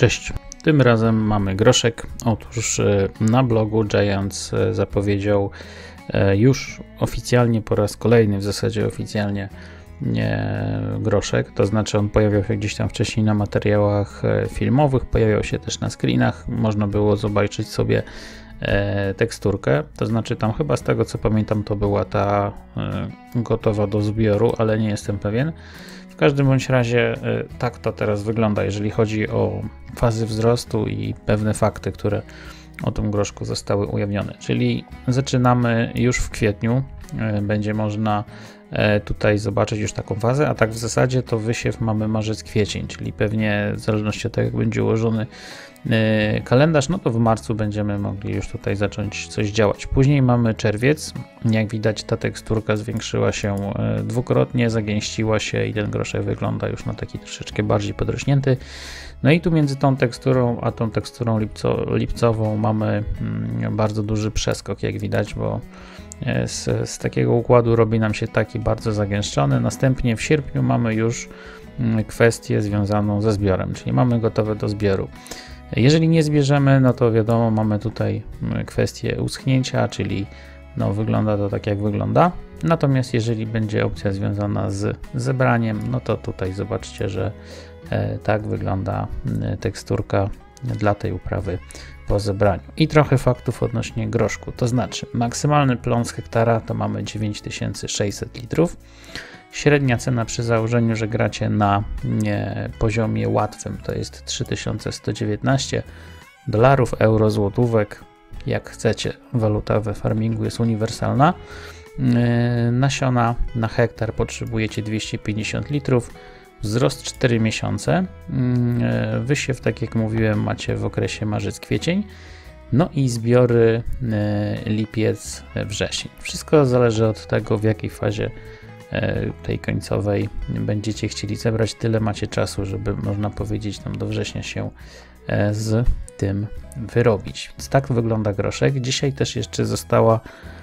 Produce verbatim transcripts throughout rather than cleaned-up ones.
Cześć, tym razem mamy groszek. Otóż na blogu Giants zapowiedział już oficjalnie po raz kolejny, w zasadzie oficjalnie nie groszek, to znaczy on pojawiał się gdzieś tam wcześniej na materiałach filmowych, pojawiał się też na screenach, można było zobaczyć sobie teksturkę, to znaczy tam chyba z tego co pamiętam to była ta gotowa do zbioru, ale nie jestem pewien. W każdym bądź razie tak to teraz wygląda, jeżeli chodzi o fazy wzrostu i pewne fakty, które o tym groszku zostały ujawnione. Czyli zaczynamy już w kwietniu, będzie można tutaj zobaczyć już taką fazę, a tak w zasadzie to wysiew mamy marzec, kwiecień, czyli pewnie w zależności od tego jak będzie ułożony kalendarz, no to w marcu będziemy mogli już tutaj zacząć coś działać. Później mamy czerwiec, jak widać ta teksturka zwiększyła się dwukrotnie, zagęściła się i ten groszek wygląda już na taki troszeczkę bardziej podrośnięty. No i tu między tą teksturą a tą teksturą lipco, lipcową mamy bardzo duży przeskok, jak widać, bo z, z takiego układu robi nam się taki bardzo zagęszczony. Następnie w sierpniu mamy już kwestię związaną ze zbiorem, czyli mamy gotowe do zbioru. Jeżeli nie zbierzemy, no to wiadomo, mamy tutaj kwestię uschnięcia, czyli no, wygląda to tak jak wygląda. Natomiast jeżeli będzie opcja związana z zebraniem, no to tutaj zobaczcie, że e, tak wygląda teksturka dla tej uprawy po zebraniu. I trochę faktów odnośnie groszku, to znaczy maksymalny plon z hektara to mamy dziewięć tysięcy sześćset litrów. Średnia cena przy założeniu, że gracie na nie, poziomie łatwym to jest trzy tysiące sto dziewiętnaście dolarów, euro, złotówek, jak chcecie. Waluta we farmingu jest uniwersalna. Yy, nasiona na hektar potrzebujecie dwieście pięćdziesiąt litrów, wzrost cztery miesiące, yy, wysiew, tak jak mówiłem, macie w okresie marzec, kwiecień, no i zbiory yy, lipiec, wrzesień. Wszystko zależy od tego, w jakiej fazie tej końcowej będziecie chcieli zebrać, tyle macie czasu, żeby można powiedzieć tam do września się z tym wyrobić. Więc tak wygląda groszek. Dzisiaj też jeszcze została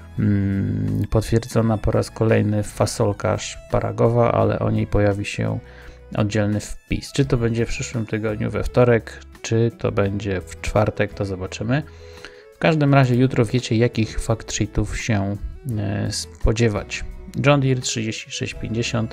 mm, potwierdzona po raz kolejny fasolka szparagowa, ale o niej pojawi się oddzielny wpis. Czy to będzie w przyszłym tygodniu we wtorek, czy to będzie w czwartek, to zobaczymy. W każdym razie jutro wiecie, jakich fact sheetów się e, spodziewać. John Deere trzydzieści sześć pięćdziesiąt,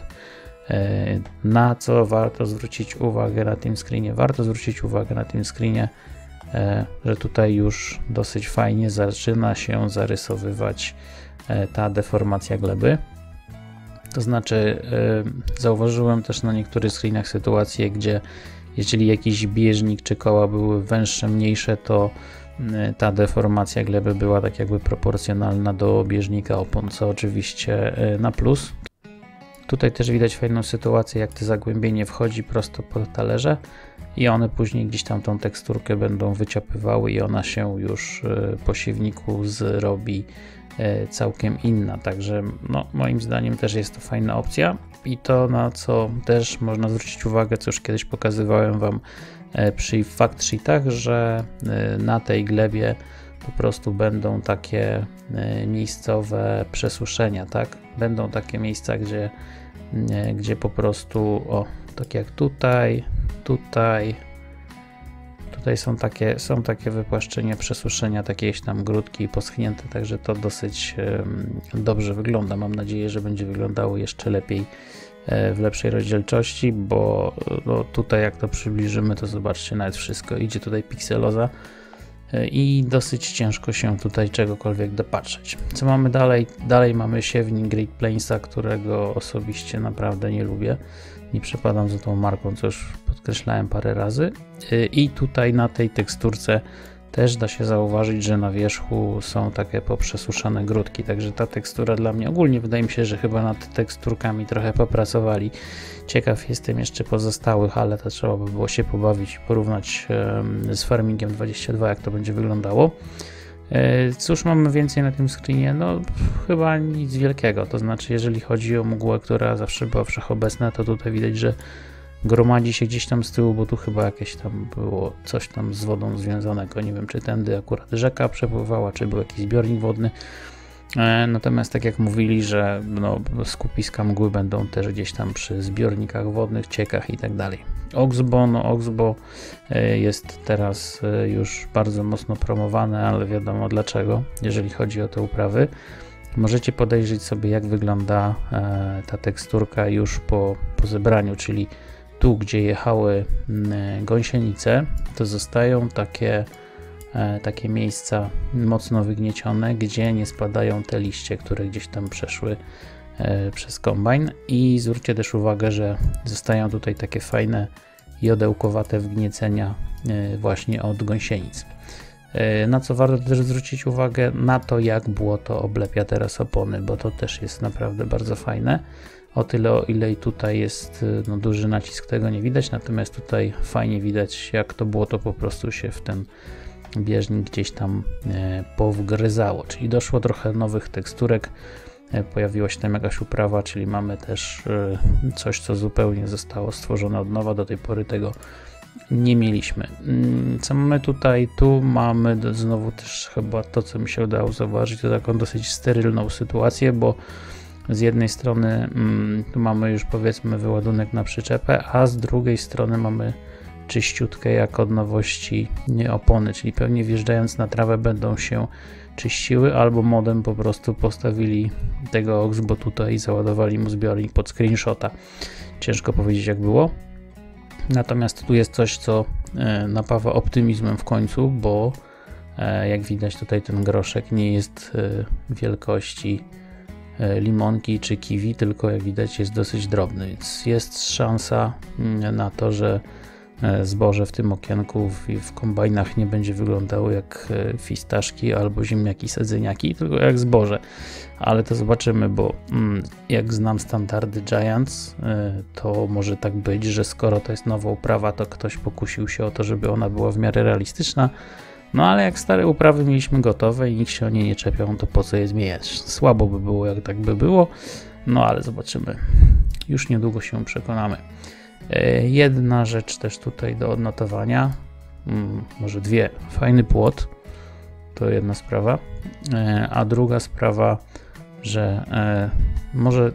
na co warto zwrócić uwagę na tym screenie? Warto zwrócić uwagę na tym screenie, że tutaj już dosyć fajnie zaczyna się zarysowywać ta deformacja gleby. To znaczy zauważyłem też na niektórych screenach sytuacje, gdzie jeżeli jakiś bieżnik czy koła były węższe, mniejsze, to ta deformacja gleby była tak jakby proporcjonalna do bieżnika opon, co oczywiście na plus. Tutaj też widać fajną sytuację, jak to zagłębienie wchodzi prosto pod talerze i one później gdzieś tam tą teksturkę będą wyciapywały i ona się już po siewniku zrobi całkiem inna. Także no, moim zdaniem też jest to fajna opcja i to, na co też można zwrócić uwagę, co już kiedyś pokazywałem Wam przy fact sheetach, że na tej glebie po prostu będą takie miejscowe przesuszenia, tak? Będą takie miejsca, gdzie, gdzie po prostu, o, tak jak tutaj, tutaj, tutaj są takie, są takie wypłaszczenia, przesuszenia, takie tam grudki poschnięte, także to dosyć dobrze wygląda. Mam nadzieję, że będzie wyglądało jeszcze lepiej w lepszej rozdzielczości, bo no, tutaj jak to przybliżymy, to zobaczcie, nawet wszystko idzie tutaj pikseloza i dosyć ciężko się tutaj czegokolwiek dopatrzeć. Co mamy dalej? Dalej mamy siewnik Great Plainsa, którego osobiście naprawdę nie lubię. Nie przepadam za tą marką, co już podkreślałem parę razy. I tutaj na tej teksturce też da się zauważyć, że na wierzchu są takie poprzesuszane grudki, także ta tekstura dla mnie, ogólnie wydaje mi się, że chyba nad teksturkami trochę popracowali. Ciekaw jestem jeszcze pozostałych, ale to trzeba by było się pobawić i porównać z Farmingiem dwadzieścia dwa, jak to będzie wyglądało. Cóż mamy więcej na tym screenie? No chyba nic wielkiego, to znaczy jeżeli chodzi o mgłę, która zawsze była wszechobecna, to tutaj widać, że gromadzi się gdzieś tam z tyłu, bo tu chyba jakieś tam było coś tam z wodą związanego, nie wiem czy tędy akurat rzeka przepływała, czy był jakiś zbiornik wodny. Natomiast tak jak mówili, że no, skupiska mgły będą też gdzieś tam przy zbiornikach wodnych, ciekach i tak dalej. Oxbow, no Oxbow jest teraz już bardzo mocno promowane, ale wiadomo dlaczego, jeżeli chodzi o te uprawy. Możecie podejrzeć sobie, jak wygląda ta teksturka już po, po zebraniu, czyli tu, gdzie jechały gąsienice, to zostają takie takie miejsca mocno wygniecione, gdzie nie spadają te liście, które gdzieś tam przeszły e, przez kombajn. I zwróćcie też uwagę, że zostają tutaj takie fajne jodełkowate wgniecenia e, właśnie od gąsienic. E, na co warto też zwrócić uwagę, na to, jak błoto oblepia teraz opony, bo to też jest naprawdę bardzo fajne. O tyle, o ile i tutaj jest no, duży nacisk, tego nie widać, natomiast tutaj fajnie widać, jak to błoto po prostu się w ten bieżnik gdzieś tam e, powgryzało, czyli doszło trochę nowych teksturek, e, pojawiła się tam jakaś uprawa, czyli mamy też e, coś, co zupełnie zostało stworzone od nowa, do tej pory tego nie mieliśmy. Co mamy tutaj? Tu mamy do, znowu też chyba to, co mi się udało zauważyć, to taką dosyć sterylną sytuację, bo z jednej strony mm, tu mamy już powiedzmy wyładunek na przyczepę, a z drugiej strony mamy czyściutkie jak od nowości opony, czyli pewnie wjeżdżając na trawę będą się czyściły, albo modem po prostu postawili tego Oxbow tutaj i załadowali mu zbiornik pod screenshota. Ciężko powiedzieć, jak było. Natomiast tu jest coś, co napawa optymizmem w końcu, bo jak widać tutaj ten groszek nie jest wielkości limonki czy kiwi, tylko jak widać jest dosyć drobny, więc jest szansa na to, że zboże w tym okienku w, w kombajnach nie będzie wyglądało jak fistaszki albo ziemniaki, sadzeniaki, tylko jak zboże. Ale to zobaczymy, bo mm, jak znam standardy Giants, y, to może tak być, że skoro to jest nowa uprawa, to ktoś pokusił się o to, żeby ona była w miarę realistyczna. No ale jak stare uprawy mieliśmy gotowe i nikt się o nie nie czepiał, to po co je zmieniać? Słabo by było, jak tak by było, no ale zobaczymy. Już niedługo się przekonamy. Jedna rzecz też tutaj do odnotowania, może dwie, fajny płot, to jedna sprawa, a druga sprawa, że może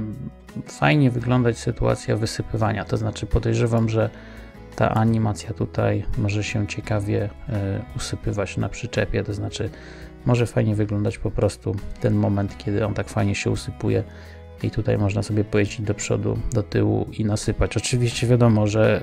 fajnie wyglądać sytuacja wysypywania, to znaczy podejrzewam, że ta animacja tutaj może się ciekawie usypywać na przyczepie, to znaczy może fajnie wyglądać po prostu ten moment, kiedy on tak fajnie się usypuje. I tutaj można sobie pojeździć do przodu, do tyłu i nasypać. Oczywiście wiadomo, że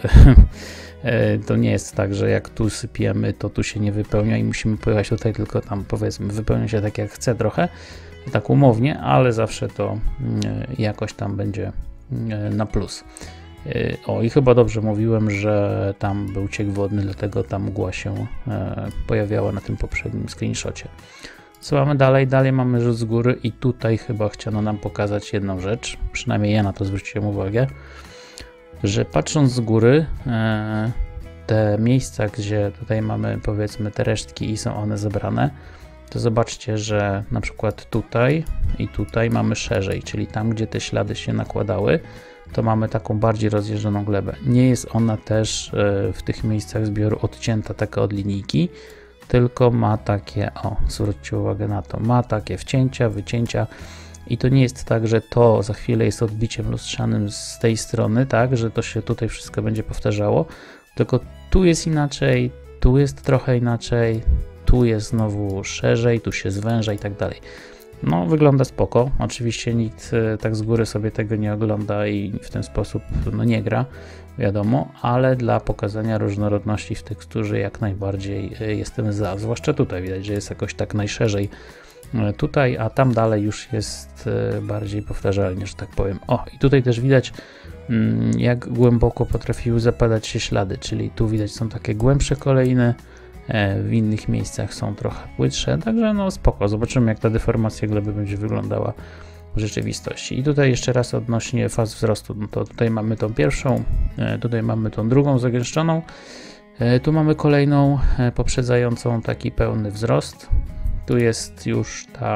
to nie jest tak, że jak tu sypiemy, to tu się nie wypełnia i musimy pojechać tutaj, tylko tam powiedzmy wypełnia się tak jak chce trochę, tak umownie, ale zawsze to jakoś tam będzie na plus. O i chyba dobrze mówiłem, że tam był ciek wodny, dlatego ta mgła się pojawiała na tym poprzednim screenshocie. Co mamy dalej? Dalej mamy rzut z góry i tutaj chyba chciano nam pokazać jedną rzecz, przynajmniej ja na to zwróciłem uwagę, że patrząc z góry e, te miejsca, gdzie tutaj mamy powiedzmy te resztki i są one zebrane, to zobaczcie, że na przykład tutaj i tutaj mamy szerzej, czyli tam, gdzie te ślady się nakładały, to mamy taką bardziej rozjeżdżoną glebę. Nie jest ona też e, w tych miejscach zbioru odcięta taka od linijki, tylko ma takie, o, zwróćcie uwagę na to, ma takie wcięcia, wycięcia i to nie jest tak, że to za chwilę jest odbiciem lustrzanym z tej strony, tak, że to się tutaj wszystko będzie powtarzało, tylko tu jest inaczej, tu jest trochę inaczej, tu jest znowu szerzej, tu się zwęża i tak dalej. No, wygląda spoko, oczywiście nikt tak z góry sobie tego nie ogląda i w ten sposób no, nie gra, wiadomo, ale dla pokazania różnorodności w teksturze jak najbardziej jestem za, zwłaszcza tutaj widać, że jest jakoś tak najszerzej tutaj, a tam dalej już jest bardziej powtarzalnie, że tak powiem. O, i tutaj też widać, jak głęboko potrafiły zapadać się ślady, czyli tu widać są takie głębsze kolejne, w innych miejscach są trochę płytsze, także no spoko, zobaczymy jak ta deformacja gleby będzie wyglądała w rzeczywistości. I tutaj jeszcze raz odnośnie faz wzrostu, no to tutaj mamy tą pierwszą, tutaj mamy tą drugą zagęszczoną, tu mamy kolejną poprzedzającą taki pełny wzrost, tu jest już ta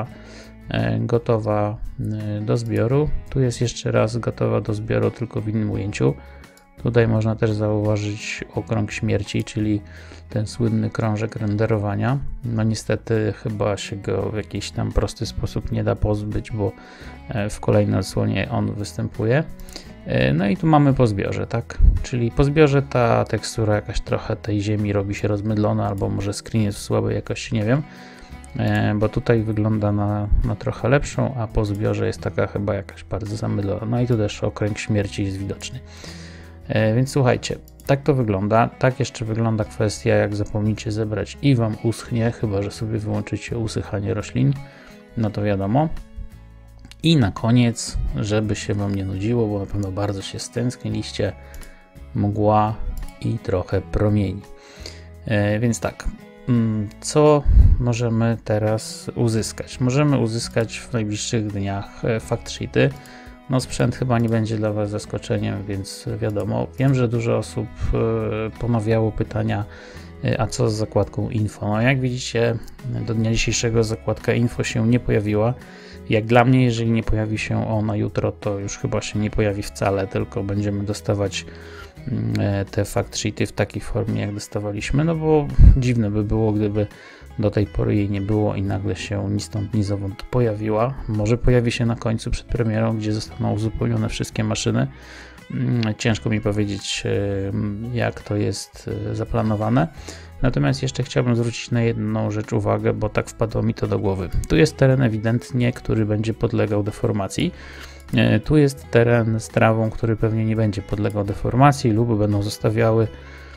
gotowa do zbioru, tu jest jeszcze raz gotowa do zbioru, tylko w innym ujęciu. Tutaj można też zauważyć okrąg śmierci, czyli ten słynny krążek renderowania. No niestety chyba się go w jakiś tam prosty sposób nie da pozbyć, bo w kolejnej odsłonie on występuje. No i tu mamy po zbiorze, tak? Czyli po zbiorze ta tekstura jakaś trochę tej ziemi robi się rozmydlona, albo może screen jest w słabej jakości, nie wiem. Bo tutaj wygląda na, na trochę lepszą, a po zbiorze jest taka chyba jakaś bardzo zamydlona. No i tu też okręg śmierci jest widoczny. Więc słuchajcie, tak to wygląda. Tak jeszcze wygląda kwestia, jak zapomnicie zebrać i wam uschnie, chyba że sobie wyłączycie usychanie roślin, no to wiadomo. I na koniec, żeby się wam nie nudziło, bo na pewno bardzo się stęskniliście, mgła i trochę promieni. E, więc tak, co możemy teraz uzyskać? Możemy uzyskać w najbliższych dniach fact sheety. No sprzęt chyba nie będzie dla was zaskoczeniem, więc wiadomo. Wiem, że dużo osób ponawiało pytania, a co z zakładką info? No jak widzicie, do dnia dzisiejszego zakładka info się nie pojawiła. Jak dla mnie, jeżeli nie pojawi się ona jutro, to już chyba się nie pojawi wcale, tylko będziemy dostawać te fact sheety w takiej formie, jak dostawaliśmy, no bo dziwne by było, gdyby do tej pory jej nie było i nagle się ni stąd, ni zowąd pojawiła. Może pojawi się na końcu przed premierą, gdzie zostaną uzupełnione wszystkie maszyny. Ciężko mi powiedzieć, jak to jest zaplanowane. Natomiast jeszcze chciałbym zwrócić na jedną rzecz uwagę, bo tak wpadło mi to do głowy. Tu jest teren ewidentnie, który będzie podlegał deformacji. Tu jest teren z trawą, który pewnie nie będzie podlegał deformacji lub będą zostawiały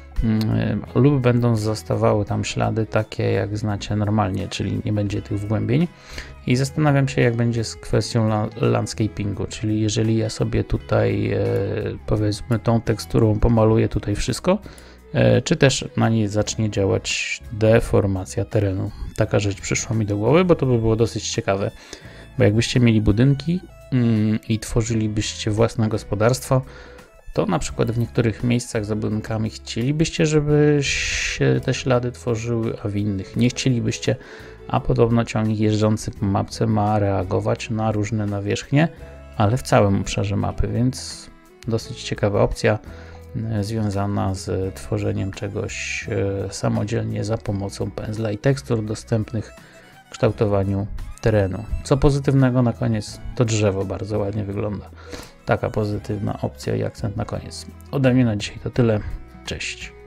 lub będą zostawały tam ślady takie, jak znacie normalnie, czyli nie będzie tych wgłębień. I zastanawiam się, jak będzie z kwestią landscapingu, czyli jeżeli ja sobie tutaj powiedzmy tą teksturą pomaluję tutaj wszystko, czy też na niej zacznie działać deformacja terenu. Taka rzecz przyszła mi do głowy, bo to by było dosyć ciekawe, bo jakbyście mieli budynki i tworzylibyście własne gospodarstwo, to na przykład w niektórych miejscach za budynkami chcielibyście, żeby się te ślady tworzyły, a w innych nie chcielibyście, a podobno ciągnik jeżdżący po mapce ma reagować na różne nawierzchnie, ale w całym obszarze mapy, więc dosyć ciekawa opcja związana z tworzeniem czegoś samodzielnie za pomocą pędzla i tekstur dostępnych w kształtowaniu terenu. Co pozytywnego na koniec, to drzewo bardzo ładnie wygląda. Taka pozytywna opcja i akcent na koniec. Ode mnie na dzisiaj to tyle. Cześć.